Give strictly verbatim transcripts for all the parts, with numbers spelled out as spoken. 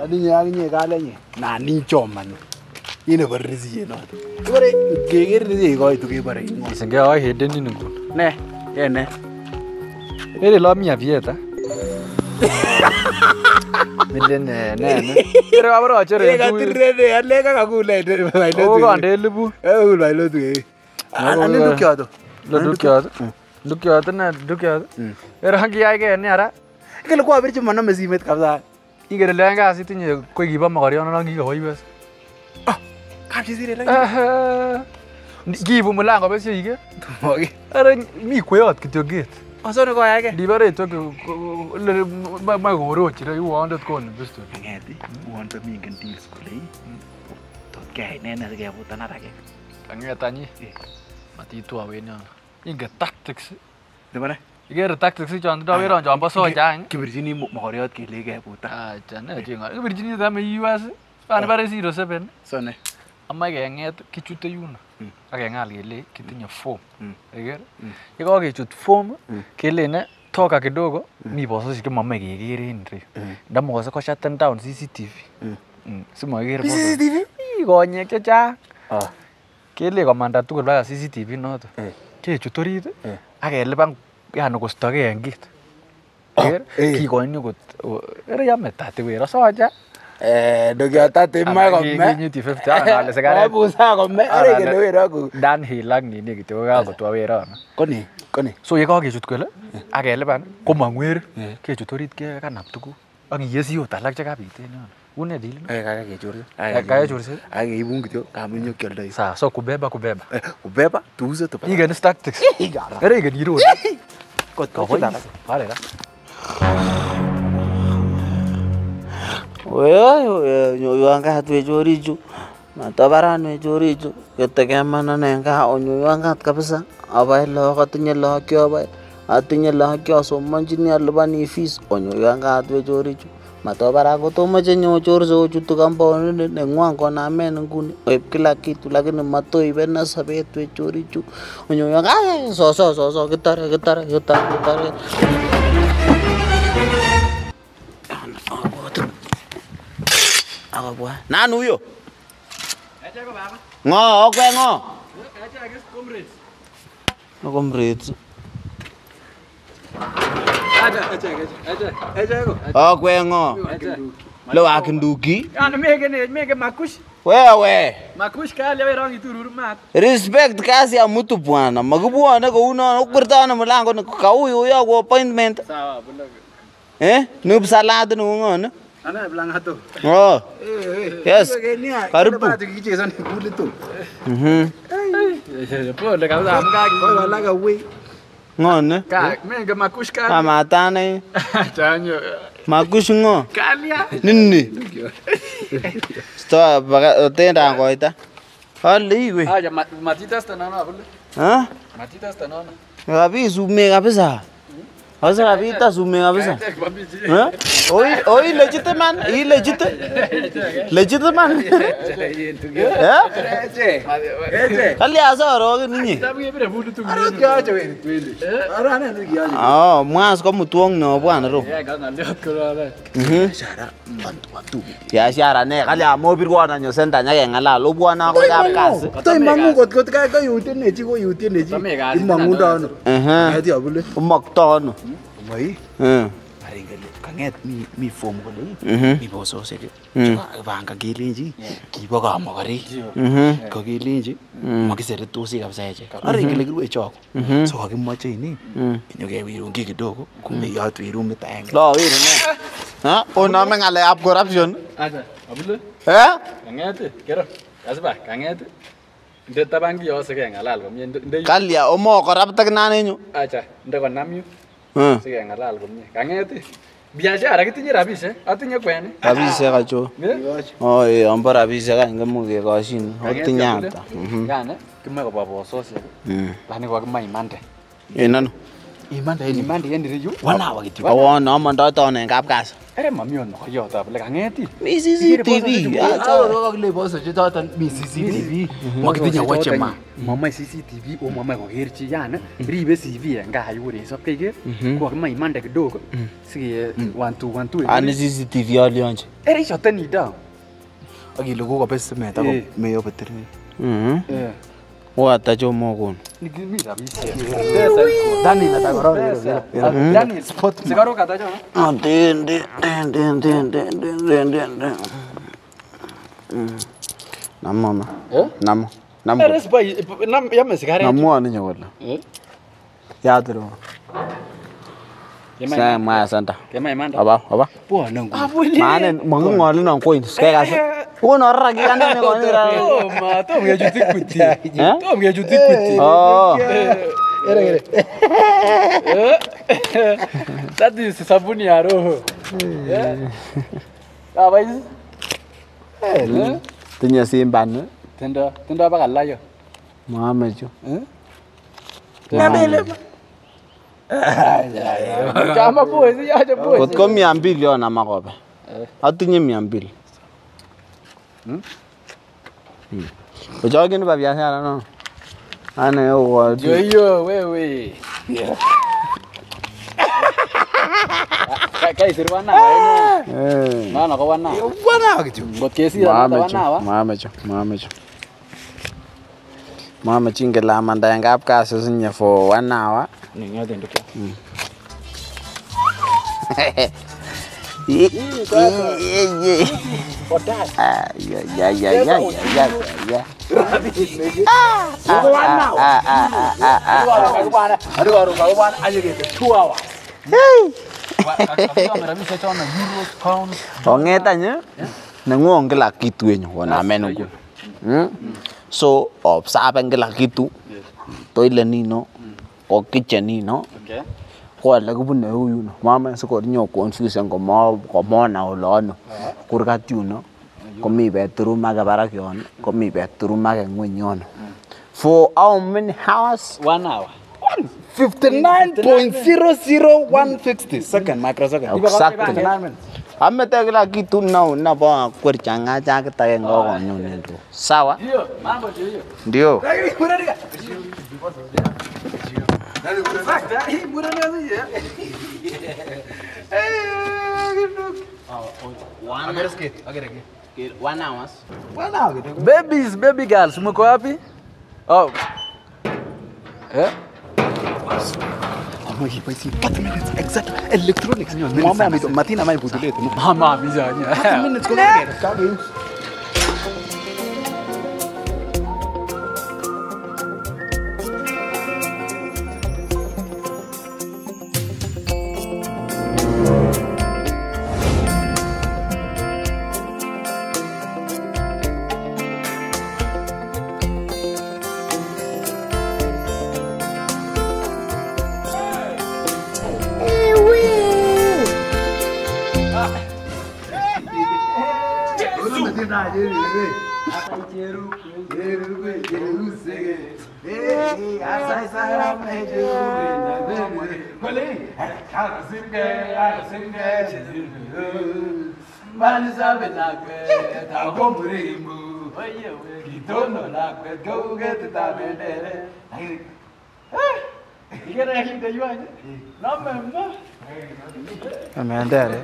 Atinye akinye kalenye nani choman. Yine barrisi no. Ibare kegerisi koitu kebare ingwa. Senge ai hedeni ngun. Ne, ye ne. Ere la mia vieta. Millen ne ne. Ere abro achere. Ega tirrede alega kakule bailo. O gande libu. Eh bailo tu. Ane dukyato. Lo dukyato. Dukyato na dukyato. Ere hangi ai ke ne ara. Kele kwa birchi mana mesimet kabisa. Igere lenga asitinye koi kiba magariano na ngiga hoibes. Ah, kapchi sire la. Gibu mulango bes yike. Mogi. Ere mi kweyot kityo gate. Asone ko yake. Dibare to ma goro chire you wanted kon besto. Ngeti, wonto mingen deals kole. Tot kay nene ke butana rake. Angetanyi. Matitu awenya. Inge tactics. Dibare. Igere tactics chon do wero chon bo so jang. Kibirchini mogoriot kele ke buta. Ah, chane chinga. Kibirchini dame U S. Pan bare zero seven. Sone. Ama kenget kichute yuno. Akengal kele kitinye form. Igere. Yeko kechut form kele ne toka kidogo mi bososi kama megegere en re. Ndamose ko shut down C C T V. Simo igere boso. C C T V? Konyek chechang. Ah. Kele komanda tugul baka C C T V noto. Kechut orit akelipan yani kostoge en kit. Igere kikoini kot ere yame tati wero soja. Eh, dogyata tema komme. Nyiti fifty ale segare. Abusa komme. Are kele wero ku. Dan hilang nini kityo ka kotwa wero. Koni, koni. So ye kakechut kole akelipan komangwer kechut orit ke kanap tugu. Ak yesi ot alak chekabit en yon. Une deal. Eh, kaka kechurse. Kaka kechurse. Ake ibun kityo kamunyo kyoldo. Sa so kubeba kubeba. Eh, kubeba tuuze to. Igen tactics. Igara. Ere igen iro. Kot ko chila. Vale la. Wewe nyoyo anga hatwe chorichu. Matabarane chorichu. Ketegemana nenga onyoyo anga kabisa. Abai lo katinye lo kyobai. Atinye lo kyosomanjini alibani fees onyoyo anga hatwe chorichu. Matobara kotomoche nyo chorso ochutu compound nengwang konamen nguni oib kila kitu lakini matoibe na sabet we chorichu onyoyo anga so so so so kitare kitare kitare kitare. Ako bwa. Nani huyo? Acha ko baba. Ngo, okwe ngo. Acha ke comrades. No comrades. Acha acha acha. Acha ko. Okwe ngo. Lo akinduki. Ana mege ne mege makush. Wewe. Makush kali ya rangi tururu mat. Respect kazi ya mtu bwana. Magubwana ko uno ukbertana mlango ni kauyo ya ko appointment. Sawa bunda. Eh? Nub salad no ngono. Ana blanga to. Oh. Yes. Karibu. Para tukicheza ni kule tu. Mhm. Po le kauza amgagi. Ko wala ga we. Ngono. Ka mege makush kali. Kama tane. Chanyo. Makush ngo. Kalia. Nini? Sto baga tenda ngoita. Hali we. Aja matitas tanana abule. Ha? Matitas tanana. Gabi sume kabisa. Hasa kabita sume kabisa. Ha? Oi oi legit man. I legit. Legit man. Ha? Kali asa ro nini? Sabi bire budu tu. Ara kya chawe twende. Ara na ngi yaji. Ah, mwas ko mutuong no bwana ro. Ya ga naliot ko ala. Mhm. Shara. Bantu bantu. Ya shara ne kali amo bir ko na nyo senta nya ke ngala lo bwana ko kap kas. Toy mangu got got ka ka yuten ne chi ko yuten ne chi. Mangu da no. Eh. Ngati abule. Umak to no. Mai. Eh. Are ngale kanget mi mi form ko le. Mhm. Mi boso seke. Mm. Banga gelinji. Kibo ka magari. Mhm. Ko gelinji. Makisere tosi kabisa eche. Are ngale kiruwe choko. So kakimoche ini. Inyoke wirungi kidogo. Kumbe yatu wirumi taenge. Lo wir ne. Ha? Ona me ngale ap corruption. Aja abule. Eh? Kangete kero. Asba kangete. Nde tabangi yo seke ngalal komye nde. Kalia omo corrupt tak nane nyu. Acha nde ko namyu. Eh. Seke ngalal komye. Kangete. Biashara kitinye rabishe, atinye kwene. Rabishe kacho. Oh eh, amba rabishe ka ngemu ke kashin. Otinyata. Mhm. Gane, kime ko babo sose. Mm. Lani ko kima imande. Eh nano. Imanda ini. Imande yendi reju. Wana wa kitu. Awon amanda to ne kap gas. Ere mami ono koyotab le kangeti. Mi C C T V. Ako kakile boso choton mi C C T V. Makitinye wache ma. Mama C C T V o mama koker chi yani ribe C V en gaa yure sop keker ko kama imande kidogo sige one two one two. Ani C C T V alionje. Ere ishote ni da. Akile kokobet simet ako meyo betiri. Mhm. Eh. Wata chomo kon. Nikimi rabisiek. Pesa iko. Dani na takoro. Dani spot. Sigaro kata jo. Ah, den den den den den den den den den. Mm. Namama. Eh? Nam. Nam. Ere spai nam yame sigare. Namu ani nyola. Eh? Ya tro. Sa ma santa. Kema imanda. Aba, aba. Po nangu. Mane mongo ngoli non coins. Kaya kasi. Uno ragi ande me ngoli ra. Oh, ma to me juti kuti. To me juti kuti. Oh. Ere ere. Eh. Tadi sabuni ya roho. Eh. Aba hizi. Eh. Tinya simban. Tenda tenda baka layo. Mama jo. Eh? Nabele. Kama poezi aje poezi. Kotko mia mbili ona makobe. Atinye mia mbili. Hmm? Hmm. Ujogi ni biashara no. Ana yo. Yo yo wewe. Kai sirwana eh. Mana ko wana. Wana kitu. Ngot kesi wana wana. Mama jo, mama jo. Mama chinge la manda ngap kaso sinya for one hour. Ni ngade ndukia. Ye ye ye. Potas. Ah ya ya ya ya ya ya. Ko wana. Ah ah ah ah. Ko wana. Adu adu ko wana aje ke two hours. Hey. Kamera bisa chona euros pounds. Ongeta nya. Nanguong kila kitu yenyu wana menu ku. Hmm. So observe kila kitu. Toile nino. O kitchen nino. Okay. Kwa la kubune huyu no. Mama siko nyo confusion ko mo ko mona olono. Kurgat yuno. Ko mi bedroom aga barak yon. Ko mi bedroom aga ngwen yon. For how many hours? One hour. fifty-nine point zero zero one six zero second microsecond. Exactly. Amete kila kitu na na ba kwerchanga cha kita ngo konyo nito. Sawa? Ndio, mambo ndio. Ndio. One hours. Babies, baby girls, mko wapi? Oh. Eh? Amo hii paisi thirty minutes exactly. Electronics nyo. Mama amito Martina mai kutulete. Mama bizanya. thirty minutes ko ngere. Kabe. Amandare.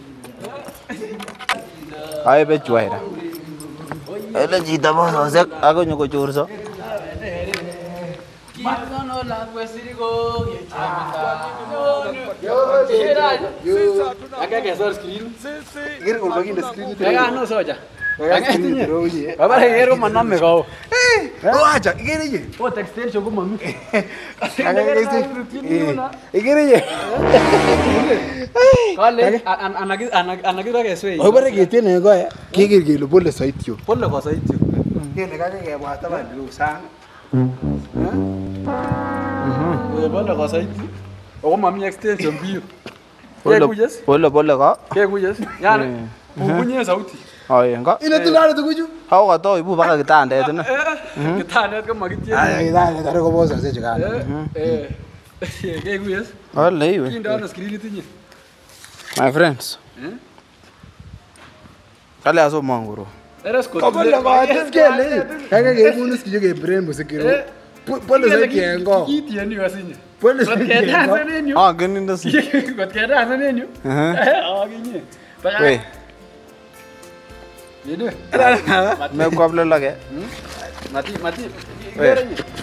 Ay be chuaira. Ele jita boso sek ako nyoko churso. Agak sor screen. Gere ko bagi screen itu. Agak no soja. Agak bro ye. Baba hero manam me kau. Eh, oh aja, gere ye. Oh textile chogo mami. Agak gere. Eh, gere ye. Kale anak anak anak kita kayak suai. Oh bare gitu nih kau ya. Gere gere boleh sait yo. Boleh kau sait yo. Gere kau kayak buat apa dulu sang. Boleh kau sait. Oh mami extension bio. Boleh boleh boleh kok. Kayak kujas. Yani bunyinya sauti. Oh iya enggak. Ini tuh ada tuh kuju. Aku kata ibu bakal kita anda itu nah. Kita lihat kan magit ya. Ah, kita ada ada kau bosan sih juga. Eh, kayak kujas. Oh iya. Ini dah ada screen itu nya. My friends. Eh? Kale asomon koro. Eres Kabole koatis kele. Kage keibun iskije ke brain musikiro. Pole sa kiengo. Kitieni wasinye. Pole sa kiengo. Ah, geninda si. Kot keda sanenyu. Ah, kinye. Wei. Yede. Me kwable lage. Mati mati. Wei.